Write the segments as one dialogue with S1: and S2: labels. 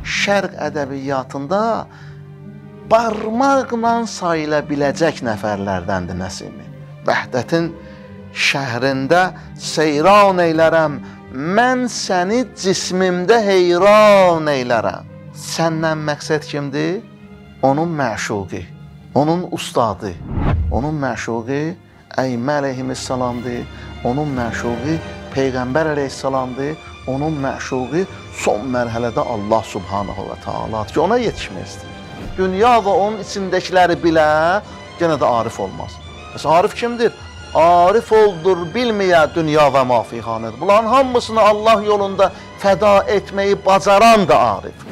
S1: şərq ədəbiyyatında barmaqla sayıla biləcək nəfərlərdəndir Nəsimi. Vəhdətin şəhrində seyran eylərəm, mən səni cismimdə heyran eylərəm. Səndən məqsəd kimdir? Onun məşuqi, onun ustadı, onun məşuqi Əymə əleyhissalamdır, onun məşuqi Peyğəmbər əleyhissalamdır, onun məşuqi son mərhələdə Allah subhanahu və teala'dır ki, ona yetişmək istəyir. Dünya və onun içindəkiləri bilə, yenə də arif olmaz. Məsələn, arif kimdir? Arif oldur, bilməyə dünya və mafihanədir. Bunların hamısını Allah yolunda fəda etməyi bacaran da arif.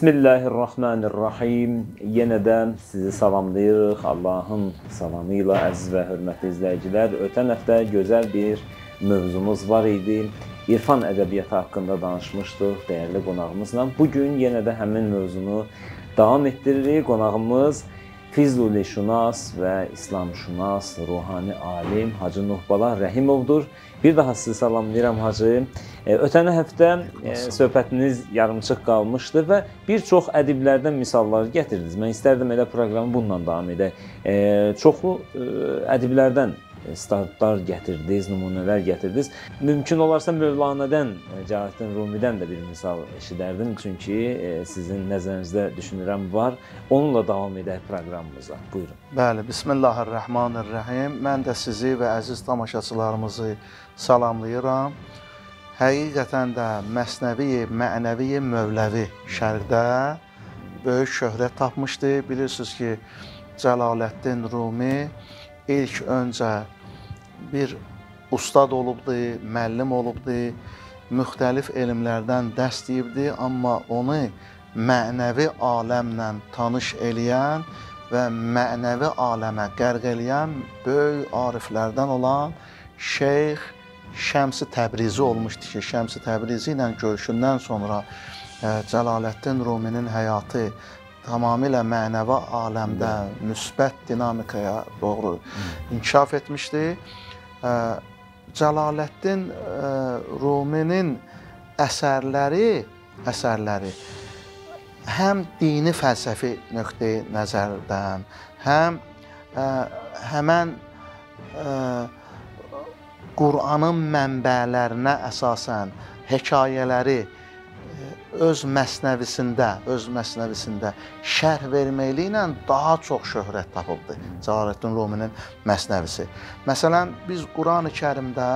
S2: Bismillahirrahmanirrahim. Yenə də sizi salamlayırıq. Allahın salamı ilə əziz və hörmətli izləyicilər. Ötən həftə gözəl bir mövzumuz var idi. İrfan ədəbiyyatı haqqında danışmışdıq dəyərli qonağımızla. Bugün yenə də həmin mövzunu davam etdiririk. Qonağımız Füzulişünas və İslamşünas, ruhani alim Hacı Nuhbala Rəhimovdur. Bir daha sizi salamlayıram Hacı. Ötən həftə söhbətiniz yarımçıq qalmışdı və bir çox ədiblərdən misallar gətirdiniz. Mən istərdim elə proqramı bununla davam edək. Çoxlu ədiblərdən startlar gətirdiniz, nümunələr gətirdiniz. Mümkün olarsa Mövlanədən, Cəlaləddin Rumidən də bir misal eşidərdim. Çünki sizin nəzərinizdə düşünürəm var. Onunla davam edək proqramımıza. Buyurun.
S1: Bəli, Bismillahirrahmanirrahim. Mən də sizi və əziz tamaşaçılarımızı salamlayıram. Həqiqətən də Məsnəvi, Mənəvi, Mövləvi şərqdə böyük şöhrət tapmışdı. Bilirsiniz ki, Cəlaləddin Rumi ilk öncə bir ustad olubdu, müəllim olubdu, müxtəlif elmlərdən dərs deyibdi, amma onu mənəvi aləmlə tanış eləyən və mənəvi aləmə qərq eləyən böyük ariflərdən olan Şeyx Şəms-i Təbrizi olmuşdu ki, Şəms-i Təbrizi ilə görüşündən sonra Cəlaləddin Ruminin həyatı tamamilə mənəvi aləmdə müsbət dinamikaya doğru inkişaf etmişdi. Cəlaləddin Ruminin əsərləri həm dini fəlsəfi nöqteyi nəzərdən, həm həmən Qur'anın mənbələrinə əsasən hekayələri öz məsnəvisində şərh verməklə daha çox şöhrət tapıbdı Cəlaləddin Ruminin məsnəvisi. Məsələn, biz Quran-ı Kərimdə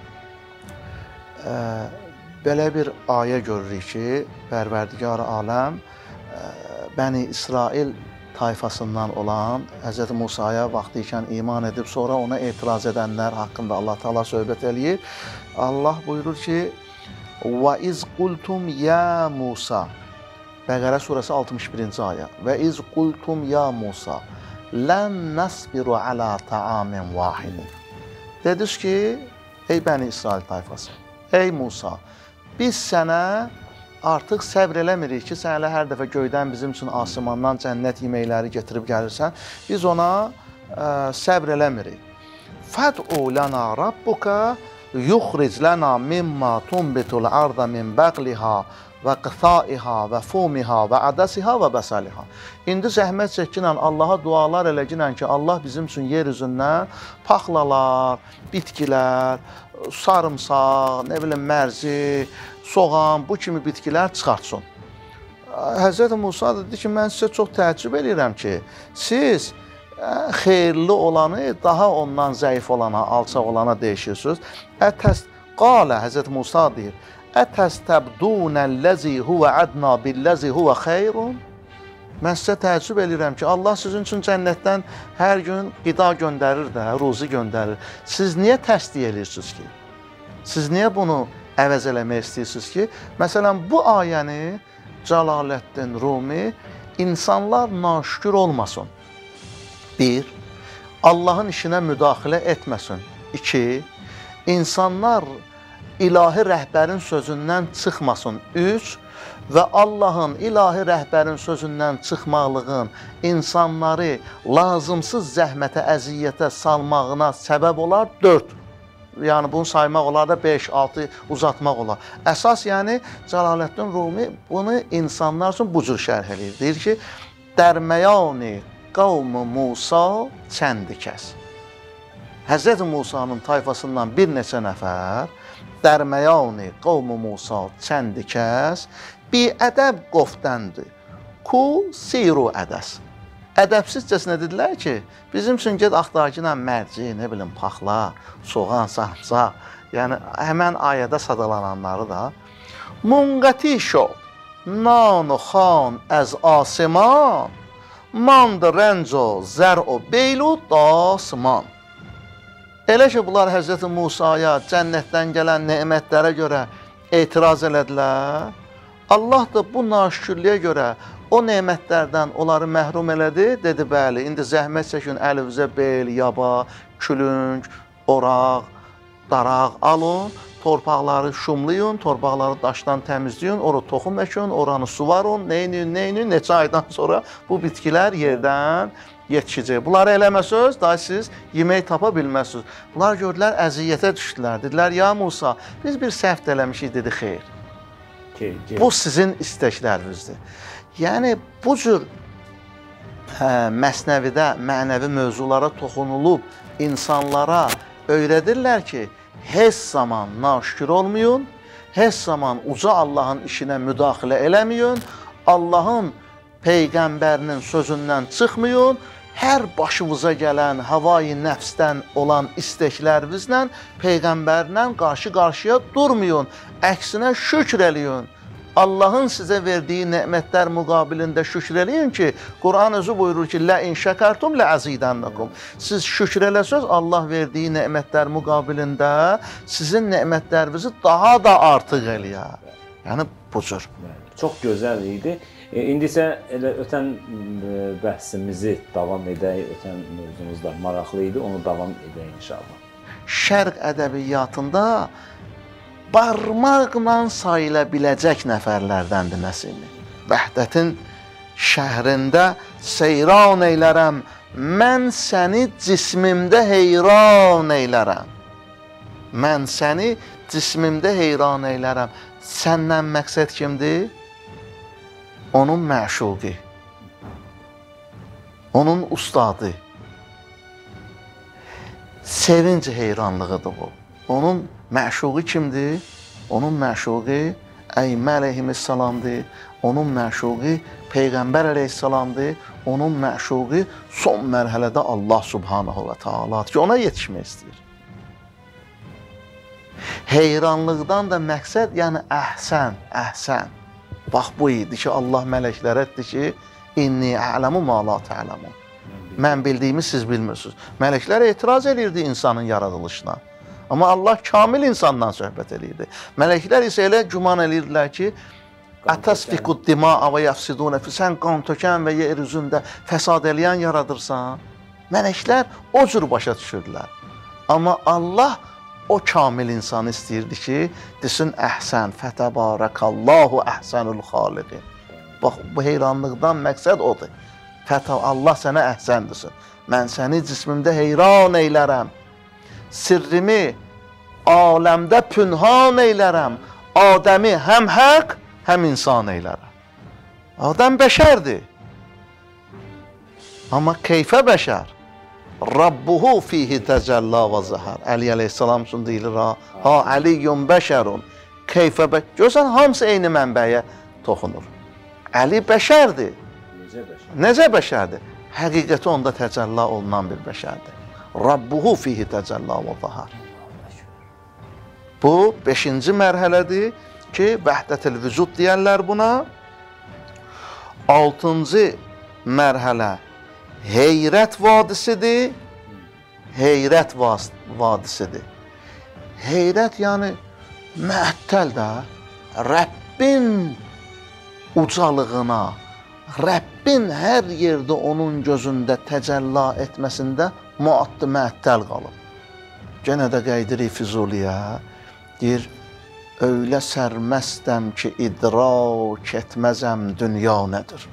S1: belə bir ayə görürük ki, Pərverdigar aləm Bəni İsrail tayfasından olan Hz. Musaya vaxtı ikən iman edib, sonra ona etiraz edənlər haqqında Allah Teala söhbət eləyir. Allah buyurur ki, وَإِذْ قُلْتُمْ يَا مُوسَى Bəqərə surəsi 61-ci ayə. وَإِذْ قُلْتُمْ يَا مُوسَى لَنْ نَصْبِرُ عَلَى طَعَامٍ وَاحِدٍ Dediniz ki, ey Bəni İsrail tayfası, ey Musa, biz sənə artıq səbr eləmirik ki, sən elə hər dəfə göydən bizim üçün asimandan cənnət yeməkləri getirib gəlirsən, biz ona səbr eləmirik. فَدْعُ لَنَا رَبُّكَ يُخْرِجْ لَنَا مِمَّا تُنْبِتُ الْأَرْضَ مِنْ بَقْلِهَا وَقِثَائِهَا وَفُومِهَا وَعَدَسِهَا وَبَسَلِهَا İndi zəhmət çəkinən Allaha dualar eləginən ki, Allah bizim üçün yer üzündən paxlalar, bitkilər, sarımsaq, nə bilim, mərci, soğan, bu kimi bitkilər çıxartsın. Həzrət Musa dedi ki, mən sizə çox təəccüb edirəm ki, siz xeyirli olanı daha ondan zəif olana, alçaq olana deyişirsiniz. Qalə, Həzrət Musa deyir, Ətəstəbdunəl-ləzi huvə ədna billəzi huvə xeyrun Mən sizə təəccüb edirəm ki, Allah sizin üçün cənnətdən hər gün qida göndərir də, ruzi göndərir. Siz niyə təsdiq edirsiniz ki? Siz niyə bunu əvəz eləmək istəyirsiniz ki? Məsələn, bu ayəni Cəlaləddin Rumi insanlar naşükür olmasın. 1. Allahın işinə müdaxilə etməsin. 2. İnsanlar ilahi rəhbərin sözündən çıxmasın. 3. Və Allahın ilahi rəhbərin sözündən çıxmaqlığın insanları lazımsız zəhmətə, əziyyətə salmağına səbəb olar. 4. yəni bunu saymaq olar da 5-6 uzatmaq olar. Əsas yəni Cəlaləddin Rumi bunu insanlar üçün bu cür şərh eləyir. Deyir ki, dərməyani qavm-ı Musa çəndi kəs. Həzrət Musanın tayfasından bir neçə nəfər dərməyani qavm-ı Musa çəndi kəs bi ədəb qoftəndir. Ku siru ədəs. Ədəbsizcəsinə dedilər ki, bizim üçün get axtarcıyla mərci, nə bilim, paxla, soğan, sarımsaq, yəni həmən ayədə sadalananları da munqati şod, nan-ı xan əz asiman, mand rənco zər-o beylu dasman. Elə ki, bunlar Həzrəti Musaya cənnətdən gələn nemətlərə görə etiraz elədilər. Allah da bu naşükürlüyə görə o nemətlərdən onları məhrum elədi. Dedi, bəli, indi zəhmət çəkin, əlivizə bel, yaba, külünk, oraq, daraq alın, torpaqları şumlayın, torpaqları daşdan təmizləyin, ora toxum əkin, oranı suvarın, neyinin, neçə aydan sonra bu bitkilər yerdən yetişəcək. Bunları eləməsəz, daha siz yemək tapa bilməzsiniz. Bunlar gördülər, əziyyətə düşdülər. Dedilər, ya Musa, biz bir səhv eləmişik, dedi, xeyr. Bu sizin istəklərinizdir. Yəni, bu cür məsnəvidə, mənəvi mövzulara toxunulub insanlara öyrədirlər ki, heç zaman naşükür olmayın, heç zaman uca Allahın işinə müdaxilə eləməyin, Allahın Peyğəmbərinin sözündən çıxmayın, hər başınıza gələn havayı nəfsdən olan istəklərinizlə Peyğəmbərlə qarşı-qarşıya durmayın, əksinə şükr eləyin. Allahın sizə verdiyi nemətlər müqabilində şükr eləyin ki, Quran özü buyurur ki, lə in şəkartum lə əzidənləkum. Siz şükr eləsəz, Allah verdiyi nemətlər müqabilində sizin nemətlərinizi daha da artıq eləyər. Yəni, bu cür.
S2: Çox gözəl idi. İndi isə elə ötən bəhsimizi davam edək, ötən mövzumuz da maraqlı idi, onu davam edək inşallah.
S1: Şərq ədəbiyyatında barmaqla sayıla biləcək nəfərlərdəndir Nəsimi. Vəhdətin şəhrində seyran eylərəm, mən səni cismimdə heyran eylərəm. Mən səni cismimdə heyran eylərəm. Səndən məqsəd kimdir? Onun məşuqi, onun ustadı. Sevinc heyranlığıdır bu. Onun məşuqi kimdir? Onun məşuqi Əymə əleyhissalamdır. Onun məşuqi Peyğəmbər əleyhissalamdır. Onun məşuqi son mərhələdə Allah subhanahu və taaladır ki, ona yetişmək istəyir. Heyranlıqdan da məqsəd, yəni əhsən, əhsən. Bax, bu idi ki, Allah mələklərə etdi ki, inni ələmu ma la tə'ləmun. Mən bildiyimi siz bilmirsiniz. Mələklər etiraz edirdi insanın yaradılışına. Amma Allah kamil insandan söhbət edirdi. Mələklər isə elə güman edirdilər ki, ətəsfiqud dima'a və yəfsidunə fi, sən qan tökən və yer üzündə fəsad eləyən yaradırsan. Mələklər o cür başa düşürdülər. Amma Allah o kamil insanı istəyirdi ki, desin əhsən, fətəbarəkallahu əhsənul xaliqin. Bax, bu heyranlıqdan məqsəd odur. Allah sənə əhsən desin. Mən səni cismimdə heyran eylərəm. Sirrimi aləmdə pünhan eylərəm. Adəmi həm həq, həm insan eylərəm. Adəm bəşərdir. Amma keyfə bəşər? Rabbuhu fihi təcəllə və zəhər. Əli əleyhissalam üçün deyilir, ha əliyyun bəşərun. Keyfə bəşər. Görsən, hamısı eyni mənbəyə toxunur. Əli bəşərdir. Necə bəşərdir? Həqiqəti onda təcəllə olunan bir bəşərdir. Rabbuhu fihi təcəllə və zəhər. Bu 5-ci mərhələdir ki, vəhdətül vücud deyərlər buna. 6-cı mərhələ heyrət vadisidir. Heyrət vadisidir. Heyrət yəni məəttəl də Rəbbin ucalığına, Rəbbin hər yerdə onun gözündə təcəllə etməsində muaddı məəttəl qalıb. Genə də qayıdır Füzuliyə, deyir, öylə sərməstəm ki, idrak etməzəm dünya nədir?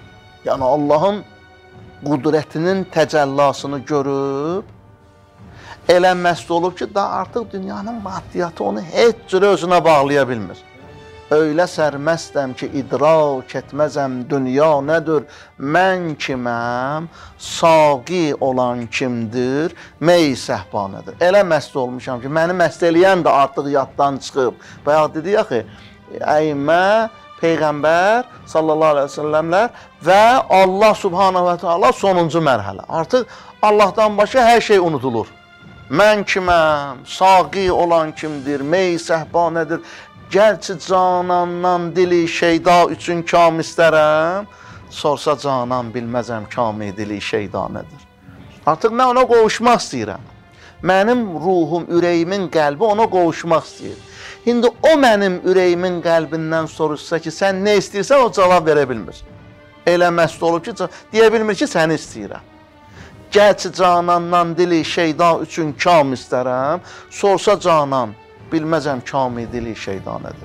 S1: Yəni Allahın qudrətinin təcəllasını görüb, Elə məst olub ki, da artıq dünyanın maddiyatı onu heç cürə özünə bağlaya bilmir. Öylə sərməstəm ki, idrak etməzəm dünya nədir, mən kiməm, saqi olan kimdir, mey səhbanədir. Elə məst olmuşam ki, məni məst eləyən də artıq yaddan çıxıb. Bayaq dedik axı, əymə, Peyğəmbər sallallahu aleyhi ve sellemlər və Allah subhanahu və teala sonuncu mərhələ. Artıq Allahdan başqa hər şey unudulur. Mən kiməm, saqi olan kimdir, mey səhbanədir. Gərçi canandan dili şeyda üçün kam istərəm, sorsa canan bilməzəm kami dili şeyda nədir. Artıq mən ona qovuşmaq istəyirəm. Mənim ruhum, ürəyimin qəlbi ona qovuşmaq istəyir. İndi o mənim ürəyimin qəlbindən soruşsa ki, sən nə istəyirsən, o cavab verə bilmir. Elə məst olub ki, deyə bilmir ki, səni istəyirəm. Gərçi canandan dili şeyda üçün kam istərəm, sorsa canan bilməzəm kami dili şeydanədir.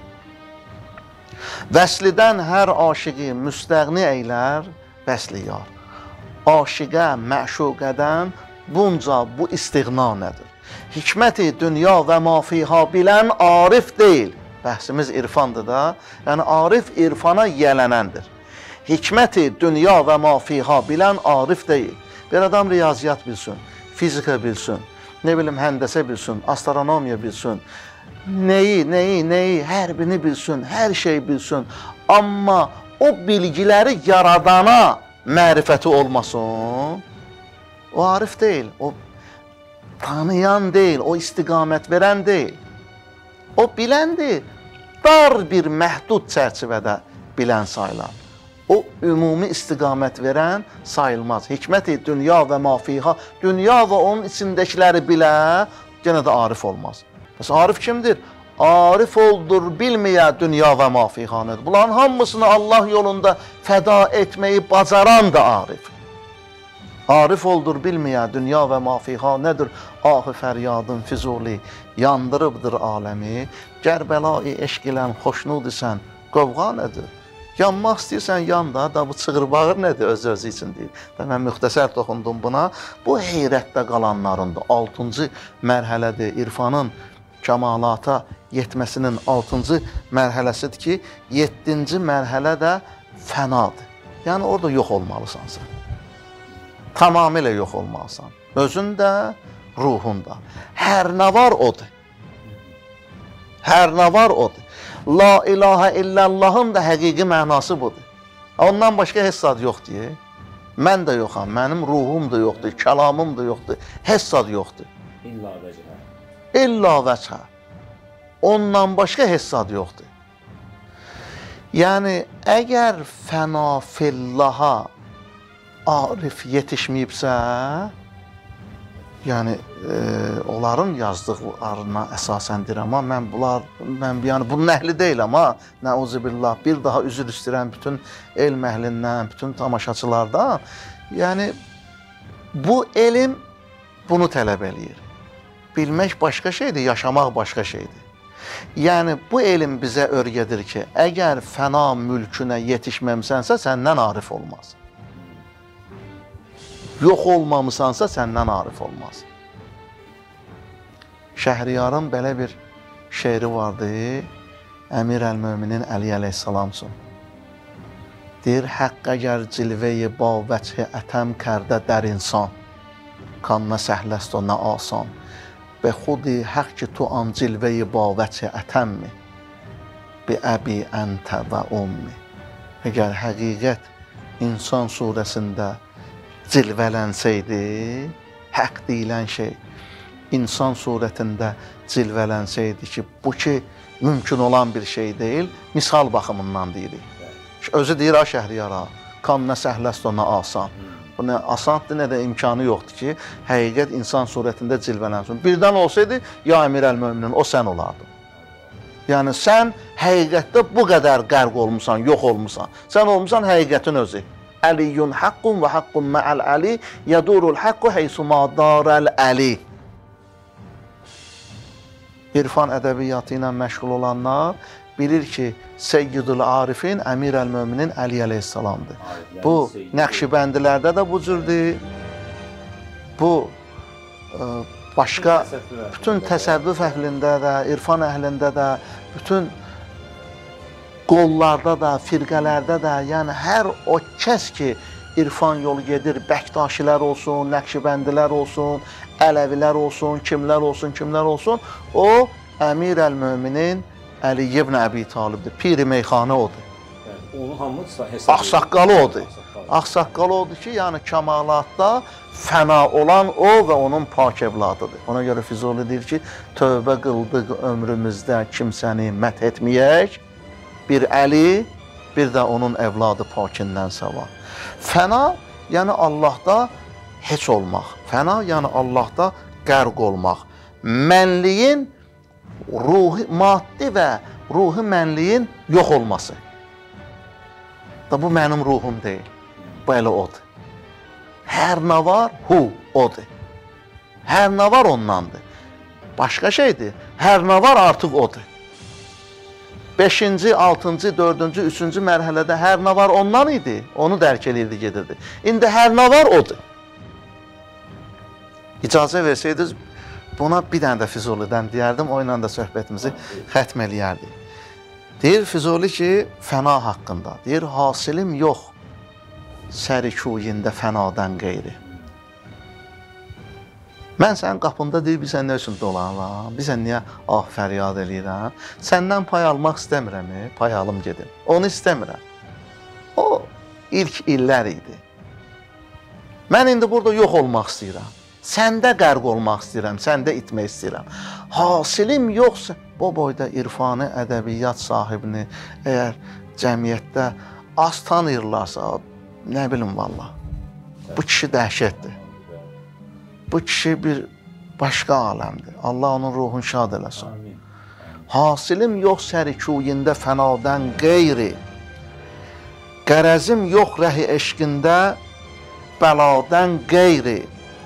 S1: Vəslidən hər aşıqı müstəğni eylər vəsli yar. Aşiqə, məşuqədən bunca bu istiğna nədir? Hikməti dünya və mafiha bilən arif deyil. Bəhsimiz irfandır da. Yəni arif irfana yələnəndir. Hikməti dünya və mafiha bilən arif deyil. Bir adam riyaziyyat bilsin, fizika bilsin, nə bilim həndəsə bilsin, astronomiya bilsin, neyi, hər birini bilsin, hər şey bilsin. Amma o bilgiləri yaradana mərifəti olmasın, o arif deyil, o tanıyan deyil, o istiqamət verən deyil. O biləndir, dar bir məhdud çərçivədə bilən sayılar. O ümumi istiqamət verən sayılmaz. Hikməti dünya və mafiha, dünya və onun içindəkiləri bilə, yenə də arif olmaz. Bəs arif kimdir? Arif oldur bilməyə dünya və mafihanədir. Bunların hamısını Allah yolunda fəda etməyi bacaran da arif. Arif oldur bilməyə dünya və mafiha nədir? Ahı fəryadın Füzuli yandırıbdır aləmi. Gərbəla-i eşq ilən xoşnud isən, qovğa nədir? Yanmaq istəyirsən yan da bu çığır-bağır nədir öz-özü üçün deyil. Mən müxtəsər toxundum buna. Bu heyrətdə qalanlarındır. 6-cı mərhələdir. İrfanın kəmalata yetməsinin 6-cı mərhələsidir ki, 7-ci mərhələ də fənadır. Yəni orada yox olmalısan sən. Tamamilə yox olmalısan. Özün də, ruhun da. Hər nə var odur. Hər nə var odur. La ilahə illallahın da həqiqi mənası budur. Ondan başqa heç zad yoxdur. Mən də yoxam, mənim ruhum da yoxdur, kəlamım da yoxdur, heç zad yoxdur.
S2: İlla vəcəhə.
S1: İlla vəcəhə. Ondan başqa heç zad yoxdur. Yəni, əgər fəna fillaha arif yetişməyibsə, yəni onların yazdıqlarına əsasəndir, amma yəni bunun əhli deyil, amma nəuzubillah, bir daha üzr istəyirəm bütün elm əhlindən, bütün tamaşaçılardan. Yəni, bu elm bunu tələb eləyir. Bilmək başqa şeydir, yaşamaq başqa şeydir. Yəni, bu elm bizə öyrədir ki, əgər fəna mülkünə yetişməmsənsə, səndən arif olmaz. Yox olmamısansa, səndən arif olmaz. Şəhriyarın belə bir şeiri vardı, Əmir əl-Möminin Əli əleyhissalam üçün. Deyir, həqq əgər cilveyi ba vəchi ətəm kərdə dər insan, kanna səhləst o nə asan, be xudi həq ki tu an cilveyi ba vəchi ətəmmi, bi əbi əntə və ummi. Əgər həqiqət insan surəsində cilvələnsəydi, həq deyilən şey insan surətində cilvələnsəydi ki, bu ki, mümkün olan bir şey deyil, misal baxımından deyirik. Özü deyir, Şəhriyara, kan nə səhləst o nə asan. Bu nə asandır, nə də imkanı yoxdur ki, həqiqət insan surətində cilvələnsin. Birdən olsaydı, ya Əmir əl-Möminin, o sən olardın. Yəni, sən həqiqətdə bu qədər qərq olmusan, yox olmusan. Sən olmusan həqiqətin özü. Əliyyun haqqun və haqqun mə'əl əli, yədurul haqqu heysuma darəl əli. İrfan ədəbiyyatı ilə məşğul olanlar bilir ki, Seyyidul Arifin Əmir əl-Möminin Əli əleyhissalamdır. Bu, Nəqşibəndilərdə də bu cürdür. Bu, başqa bütün təsəvvüf əhlində də, irfan əhlində də, bütün qollarda da, firqələrdə də, yəni hər o kəs ki, irfan yolu gedir, Bəktaşilər olsun, Nəqşibəndilər olsun, Ələvilər olsun, kimlər olsun, o Əmir əl-Möminin Əli ibn Əbi Talibdir, piri meyxanə odur.
S2: Onu hamısı hesab edir.
S1: Ağsaqqalı odur. Ağsaqqalı odur ki, yəni kəmalatda fəna olan o və onun pak evladıdır. Ona görə Füzuli deyir ki, tövbə qıldıq ömrümüzdə kimsəni məth etməyək, bir Əli, bir də onun evladı pakindən savab. Fəna, yəni Allahda heç olmaq. Fəna, yəni Allahda qərq olmaq. Mənliyin, ruhi, maddi və ruhi mənliyin yox olması. Da bu mənim ruhum deyil. Bu elə odur. Hər nə var, odur. Hər nə var ondandır. Başqa şeydir. Hər nə var artıq odur. 5-ci, 6-cı, 4-cü, 3-cü mərhələdə hər nə var ondan idi. Onu dərk edirdi, gedirdi. İndi hər nə var odur. İcazə versəydiniz, buna bir dənə də Füzulidən deyərdim, o ilə də söhbətimizi xətm eləyərdik. Deyir Füzuli ki, fəna haqqında. Deyir, hasilim yox, sərikuyində fənadan qeyri. Mən sənin qapında deyir, bizən nə üçün dolanıram, bizən niyə fəryad eləyirəm. Səndən pay almaq istəmirəm, pay alım gedim. Onu istəmirəm. O, ilk illər idi. Mən indi burada yox olmaq istəyirəm. Səndə qərq olmaq istəyirəm, səndə itmək istəyirəm. Hasilim yoxsa, bu boyda irfani, ədəbiyyat sahibini, əgər cəmiyyətdə az tanıyırlarsa, nə bilim valla, bu kişi dəhşətdir. Bu kişi bir başqa aləmdir. Allah onun ruhunu şad eləsin. Hasilim yox sərikuyində fənadan qeyri, qərəzim yox rəhi eşqində bəladan qeyri,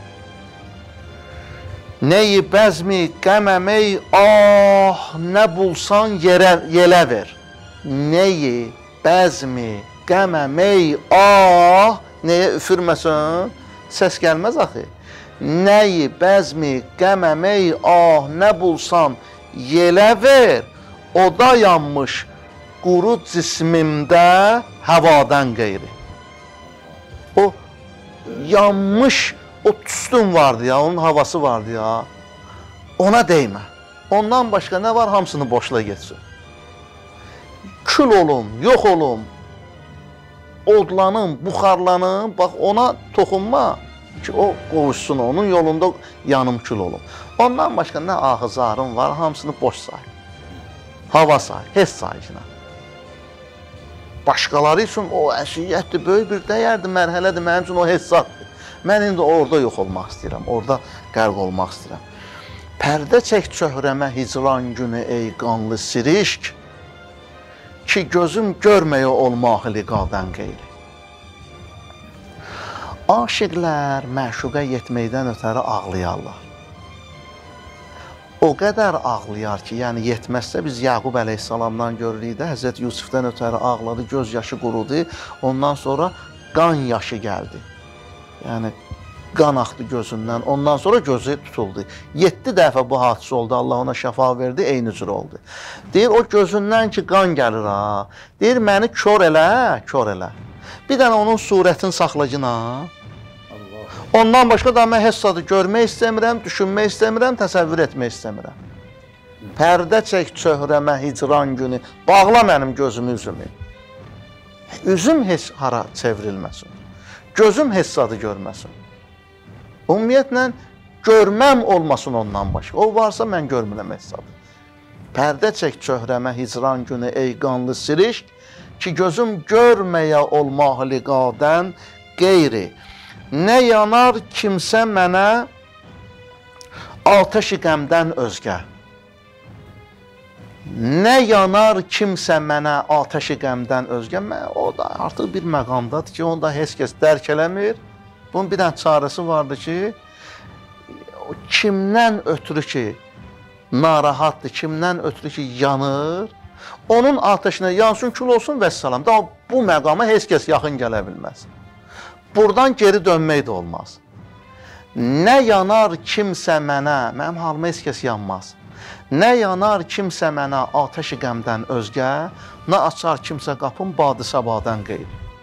S1: neyi bəzmi qəməmey nə bulsan yelə ver. Neyi bəzmi qəməmey nəyə üfürməsən, səs gəlməz axı. Nəyi bəzmi qəməmey nə bulsan yelə ver, o da yanmış quru cismimdə havadan qeyri. O yanmış, o tüstün vardı ya, onun havası vardı ya, ona değmə. Ondan başqa nə var, hamısını boşla geçsin. Kül olum, yox olum, odlanım, buxarlanım, bax ona toxunma ki, o qovuşsun, onun yolunda yanım kül olum. Ondan başqa nə ahızarım var, hamısını boş say. Hava say, heç sayıcına. Başqaları üçün o əşiyyətdir, böyük bir dəyərdir, mərhələdir, mənim üçün o hesabdır. Mən indi orada yox olmaq istəyirəm, orada qərq olmaq istəyirəm. Pərdə çək çöhrəmə hicran günü ey qanlı sirişk, ki gözüm görməyə olmaq liqadan qeyri. Aşiqlər məşuqə yetməkdən ötəri ağlayarlar. O qədər ağlayar ki, yəni yetməzsə biz Yaqub əleyhissalamdan görürük də, Həzrət Yusufdən ötəri ağladı, göz yaşı qurudu, ondan sonra qan yaşı gəldi. Yəni qan axdı gözündən, ondan sonra gözü tutuldu. 7 dəfə bu hadisə oldu, Allah ona şəfa verdi, eyni cür oldu. Deyir, o gözündən ki qan gəlir ha, deyir, məni kör elə, kör elə. Bir dənə onun surətini saxlacına. Ondan başqa da mən hessadı görmək istəmirəm, düşünmək istəmirəm, təsəvvür etmək istəmirəm. Pərdə çək çöhrəmə hicran günü, bağla mənim gözümü, üzümü. Üzüm heç hara çevrilməsin. Gözüm hessadı görməsin. Ümumiyyətlə, görməm olmasın ondan başqa. O varsa mən görmürəm hessadı. Pərdə çək çöhrəmə hicran günü ey qanlı sirişk, ki gözüm görməyə olmaq liqadən qeyri. Nə yanar kimsə mənə atəşi qəmdən özgə. Nə yanar kimsə mənə atəşi qəmdən özgə. O da artıq bir məqamdadır ki, onu da heç kəs dərk eləmir. Bunun bir dənə çarəsi vardır ki, kimdən ötürü ki, narahatdır, kimdən ötürü ki, yanır, onun atəşinə yansın, kül olsun və səlam. Bu məqama heç kəs yaxın gələ bilməz. Buradan geri dönmək də olmaz. Nə yanar kimsə mənə, mənim halıma heç kəs yanmaz. Nə yanar kimsə mənə atəşi qəmdən özgə, nə açar kimsə qapım badı-səbadən qeyr.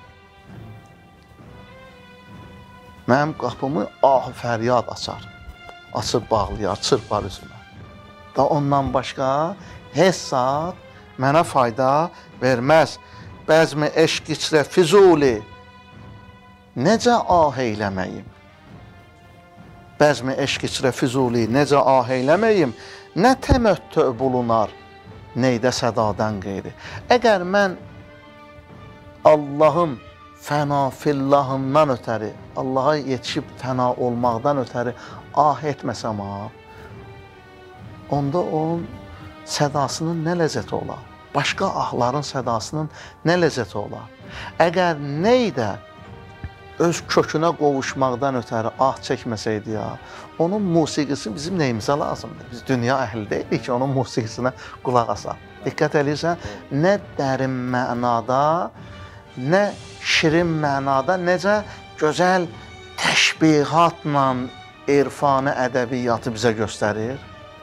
S1: Mənim qapımı ah-fəryad açar. Açıb bağlayar, çırpar üzümə. Da ondan başqa heç saat mənə fayda verməz. Bəzmi eşq içrə Füzuli, necə ah eyləməyim? Bəzmi eşq içrə Füzuli, necə ah eyləməyim? Nə təməttü bulunar, neydə sədadən qeyri. Əgər mən Allahın fəna fillahından ötəri, Allaha yetişib fəna olmaqdan ötəri ah etməsəm, onda onun sədasının nə ləzzəti olar? Başqa ahların sədasının nə ləzzəti olar? Əgər neydə öz kökünə qovuşmaqdan ötəri ah çəkməsəydi ya, onun musiqisi bizim neyimizə lazımdır? Biz dünya əhli deyilik ki, onun musiqisinə qulaq asaq. Diqqət edirsən, nə dərin mənada, nə şirin mənada, necə gözəl təşbihatla irfanı ədəbiyyatı bizə göstərir.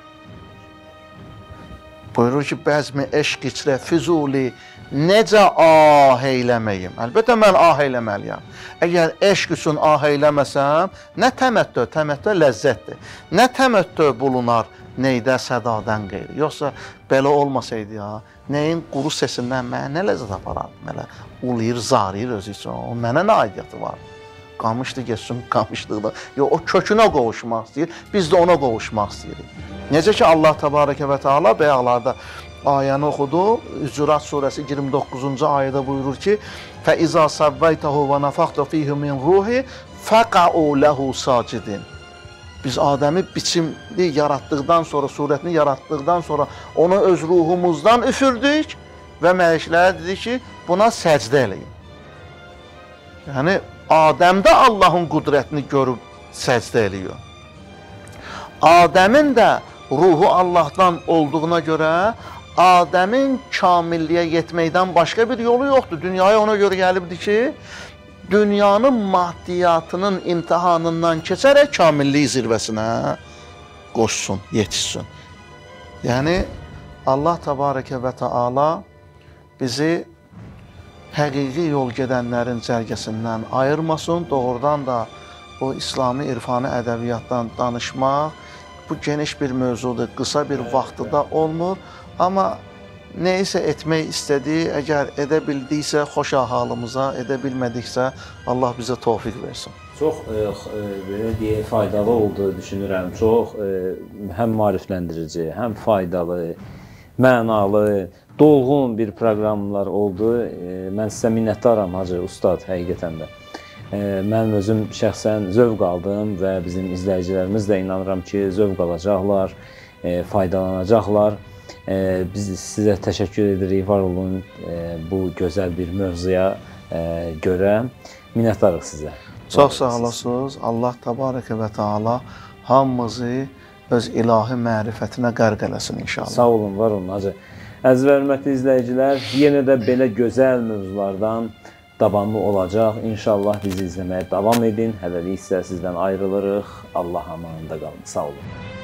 S1: Buyurur ki, bəzmi eşq içrə Füzuli, necə ah eyləməyim? Əlbəttə, mən ah eyləməliyəm. Əgər eşq üçün ah eyləməsəm, nə təməttü, təməttü ləzzətdir. Nə təməttü bulunar, neydə sədadən qeyri. Yoxsa belə olmasaydı ya, nəyin quru sesindən mənə nə ləzzət aparardım? Elə uluyur, zarıyır özü üçün. O mənə nə aidiyyatı var? Qamışdı geçsin, qamışlıqda. Yox, o kökünə qovuşmaq istəyir, biz də ona qovuşmaq istəyirik. Necə ki, Allah Təbarəkə və Teala bəyaqlarda ayəni oxudu. Hucurat surəsi 29-cu ayədə buyurur ki, فَإِذَا سَوَّيْتَهُ وَنَفَخْتُ فِيهِ مِنْ رُوحِ فَقَعُوا لَهُ سَاجِدِينَ. Biz Adəmi biçimli yaratdıqdan sonra, surətini yaratdıqdan sonra onu öz ruhumuzdan üfürdük və mələklərə dedik ki, buna səcdə eləyin. Yəni, Adəmdə Allahın qüdrətini görüb səcdə eləyir. Adəmin də ruhu Allahdan olduğuna görə Adəmin kamilliyə yetməkdən başqa bir yolu yoxdur. Dünyaya ona görə gəlibdir ki, dünyanın maddiyyatının imtihanından keçərək kamillik zirvəsinə qoşsun, yetişsin. Yəni, Allah Təbarəkə və Teala bizi həqiqi yol gedənlərin cərgəsindən ayırmasın. Doğrudan da bu İslami irfani ədəbiyyatdan danışmaq, bu geniş bir mövzudur, qısa bir vaxtıda olmur. Amma neysə etmək istədiyi, əgər edə bildiksə xoş halımıza, edə bilmədiksə Allah bizə tövfiq versin.
S2: Çox belə deyək, faydalı oldu düşünürəm. Çox həm maarifləndirici, həm faydalı, mənalı, dolğun bir proqramlar oldu. Mən sizə minnətdaram Hacı Ustad, həqiqətən də. Mən özüm şəxsən zövq aldım və bizim izləyicilərimiz də inanıram ki, zövq alacaqlar, faydalanacaqlar. Biz sizə təşəkkür edirik, var olun bu gözəl bir mövzuya görə. Minnətdarıq sizə.
S1: Çox sağ olasınız. Allah Təbarəkə və Teala hamımızı öz ilahi mərifətinə qərq eləsin inşallah.
S2: Sağ olun, var olun Hacı. Əziz və hörmətli izləyicilər, yenə də belə gözəl mövzulardan davamlı olacaq. İnşallah bizi izləməyə davam edin. Hələlik isə sizdən ayrılırıq. Allah amanında qalın. Sağ olun.